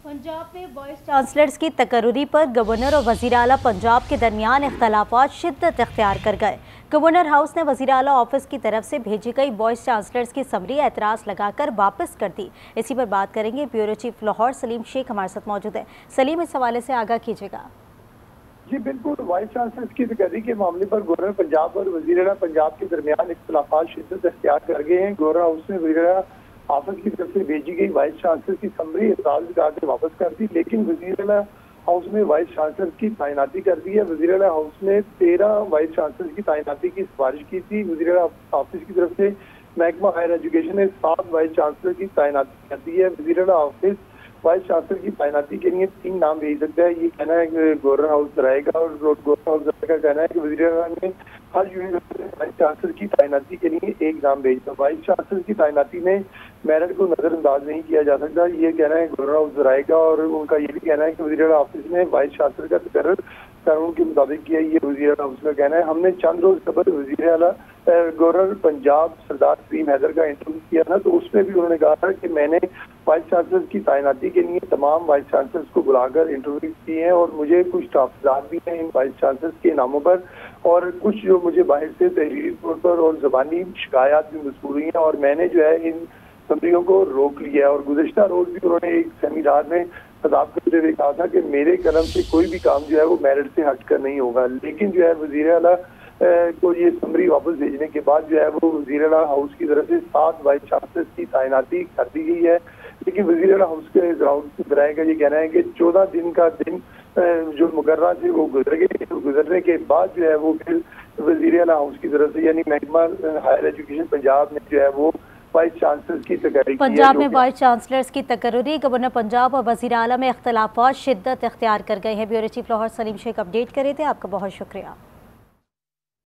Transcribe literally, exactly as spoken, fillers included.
पंजाब में vice chancellors की तकर्री पर गवर्नर और वज़ीर आला पंजाब के दरमियान इख्तलाफात शिद्दत इख्तियार कर गए। गवर्नर हाउस ने वज़ीर आला ऑफिस की तरफ से भेजी गई वाइस चांसलर्स की समरी एतराज़ लगाकर वापस कर दी। इसी पर बात करेंगे। ब्यूरो चीफ लाहौर सलीम शेख हमारे साथ मौजूद है। सलीम, इस हवाले से आगाह कीजिएगा। जी बिल्कुल, वाइस चांसलर की तकर्री के मामले पर गवर्नर पंजाब और वज़ीर आला पंजाब के दरमियान इख्तलाफात शिद्दत इख्तियार कर गए हैं। गवर्नर हाउस ने वज़ीर आला ऑफिस की तरफ से भेजी गई वाइस चांसलर की समरी एतराज़ लगाकर वापस कर दी, लेकिन वज़ीर आला हाउस में वाइस चांसलर की तैनाती कर दी है। वज़ीर आला हाउस ने तेरह वाइस चांसलर की तैनाती की सिफारिश की थी। वज़ीर आला ऑफिस की तरफ से महकमा हायर एजुकेशन ने सात वाइस चांसलर की तैनाती कर दी है। वज़ीर आला ऑफिस वाइस चांसलर की तैनाती के लिए तीन नाम भेज सकता है, ये कहना है कि गवर्नर हाउस कराएगा। और गवर्नर हाउस का कहना है कि वज़ीर आला ने हर यूनिवर्सिटी में वाइस चांसलर की तैनाती के लिए एक नाम भेजा। वाइस चांसलर की तैनाती में मेरिट को नजरअंदाज नहीं किया जा सकता, ये कहना है गवर्नर हाउस कराएगा। और उनका ये भी कहना है कि वज़ीर आला ऑफिस ने वाइस चांसलर का तकर्रर कानून के मुताबिक किया, ये वज़ीर आला हाउस का कहना है। हमने चंद रोज कबल वज़ीर आला गवर्नर पंजाब सरदार सलीम हैदर का इंटरव्यू किया था, तो उसमें भी उन्होंने कहा था कि मैंने वाइस चांसलर की तैनाती के लिए तमाम वाइस चांसलर्स को बुलाकर इंटरव्यू किए हैं और मुझे कुछ ताफ़ज़ात भी हैं इन वाइस चांसलर्स के नामों पर, और कुछ जो मुझे बाहर से तहरीरी तौर पर और ज़बानी शिकायत भी मसूल हुई हैं, और मैंने जो है इन समरियों को रोक लिया है। और गुज़श्ता रोज भी उन्होंने एक सेमिनार में खिताब करते हुए कहा था कि मेरे कलम से कोई भी काम जो है वो मेरिट से हटकर नहीं होगा। लेकिन जो है वज़ीर आला को ये समरी वापस भेजने के बाद जो है वो वज़ीर आला हाउस की तरफ से सात वाइस चांसलर्स की तैनाती कर दी गई है। लेकिन वज़ीर आला हाउस के जराए का ये कहना है कि चौदह दिन का दिन जो मुकर्रर थे वो गुजर गए। गुजरने के बाद जो है वो फिर वज़ीर आला हाउस की तरफ से यानी महकमा हायर एजुकेशन पंजाब ने जो है वो वाइस चांसलर्स की तकर्री पंजाब में वाइस चांसलर्स की तकर्री गवर्नर पंजाब और वज़ीर आला में इख्तलाफात शिद्दत इख्तियार कर गए हैं। Bureau chief Lahore Saleem Sheikh update करे थे। आपका बहुत शुक्रिया।